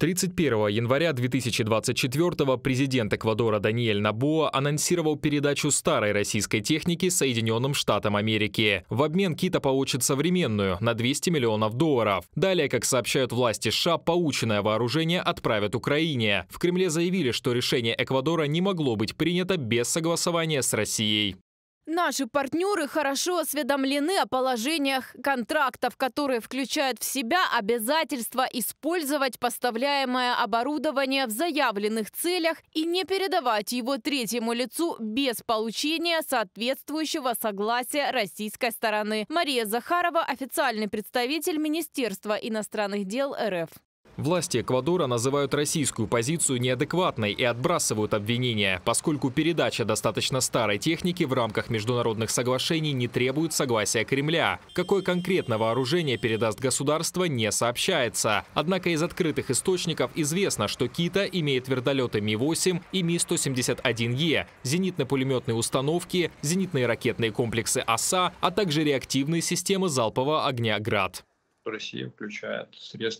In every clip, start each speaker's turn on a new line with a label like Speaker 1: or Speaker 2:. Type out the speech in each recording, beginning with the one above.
Speaker 1: 31 января 2024 президент Эквадора Даниэль Нобоа анонсировал передачу старой российской техники Соединенным Штатам Америки. В обмен Кита получит современную на $200 миллионов. Далее, как сообщают власти США, полученное вооружение отправят Украине. В Кремле заявили, что решение Эквадора не могло быть принято без согласования с Россией.
Speaker 2: Наши партнеры хорошо осведомлены о положениях контрактов, которые включают в себя обязательство использовать поставляемое оборудование в заявленных целях и не передавать его третьему лицу без получения соответствующего согласия российской стороны. Мария Захарова, официальный представитель Министерства иностранных дел РФ.
Speaker 1: Власти Эквадора называют российскую позицию неадекватной и отбрасывают обвинения, поскольку передача достаточно старой техники в рамках международных соглашений не требует согласия Кремля. Какое конкретно вооружение передаст государство, не сообщается. Однако из открытых источников известно, что Кита имеет вертолеты Ми-8 и Ми-171Е, зенитно-пулеметные установки, зенитные ракетные комплексы ОСА, а также реактивные системы залпового огня «Град».
Speaker 3: Россия включает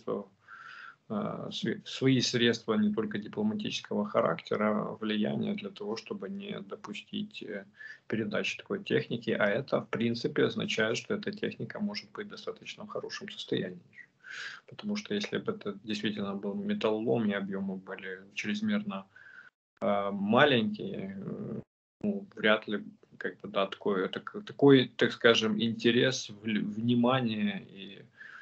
Speaker 3: свои средства не только дипломатического характера, влияния для того, чтобы не допустить передачи такой техники. А это, в принципе, означает, что эта техника может быть достаточно в хорошем состоянии. Потому что если бы это действительно был металлолом, и объемы были чрезмерно маленькие, вряд ли такой, так скажем, интерес, внимание и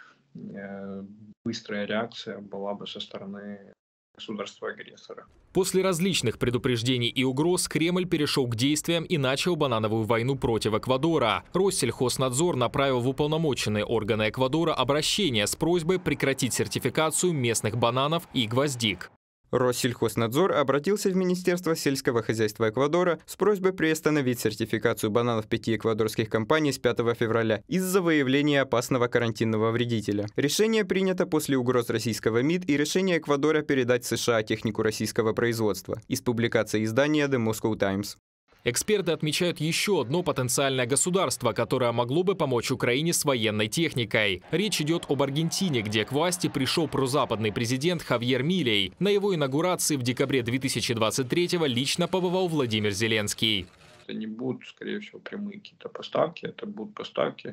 Speaker 3: быстрая реакция была бы со стороны государства-агрессора.
Speaker 1: После различных предупреждений и угроз Кремль перешел к действиям и начал банановую войну против Эквадора. Россельхознадзор направил в уполномоченные органы Эквадора обращение с просьбой прекратить сертификацию местных бананов и гвоздик.
Speaker 4: Россельхознадзор обратился в Министерство сельского хозяйства Эквадора с просьбой приостановить сертификацию бананов 5 эквадорских компаний с 5 февраля из-за выявления опасного карантинного вредителя. Решение принято после угроз российского МИД и решения Эквадора передать США технику российского производства. Из публикации издания The Moscow Times.
Speaker 1: Эксперты отмечают еще одно потенциальное государство, которое могло бы помочь Украине с военной техникой. Речь идет об Аргентине, где к власти пришел прозападный президент Хавьер Милей. На его инаугурации в декабре 2023-го лично побывал Владимир Зеленский.
Speaker 3: Это не будут, скорее всего, прямые какие-то поставки, это будут поставки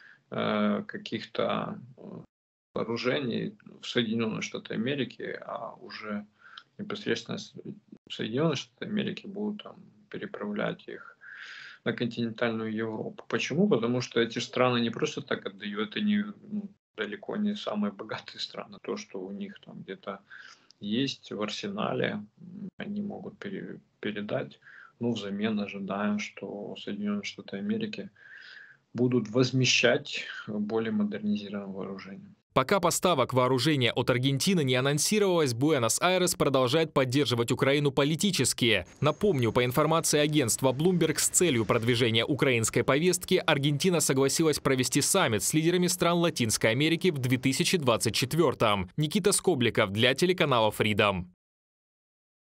Speaker 3: каких-то вооружений в Соединенные Штаты Америки, а уже непосредственно Соединенные Штаты Америки будут переправлять их на континентальную Европу. Почему? Потому что эти страны не просто так отдают, они далеко не самые богатые страны. То, что у них там где-то есть в арсенале, они могут передать. Взамен ожидаем, что Соединенные Штаты Америки будут возмещать более модернизированное вооружение.
Speaker 1: Пока поставок вооружения от Аргентины не анонсировалось, Буэнос-Айрес продолжает поддерживать Украину политически. Напомню, по информации агентства Bloomberg, с целью продвижения украинской повестки Аргентина согласилась провести саммит с лидерами стран Латинской Америки в 2024-м. Никита Скобликов для телеканала Freedom.